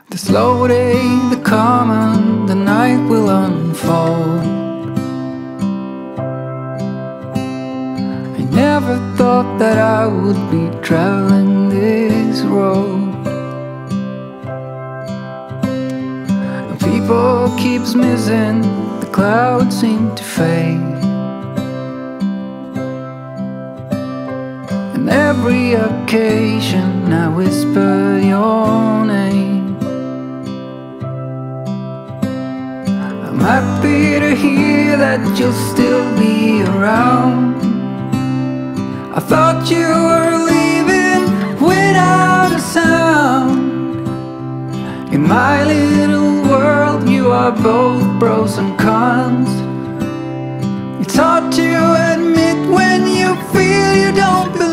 The slow day, the calm, and the night will unfold. I never thought that I would be traveling this road. People keeps missing, the clouds seem to fade. And every occasion I whisper your name. I'm happy to hear that you'll still be around. I thought you were leaving without a sound. In my little world you are both pros and cons. It's hard to admit when you feel you don't belong.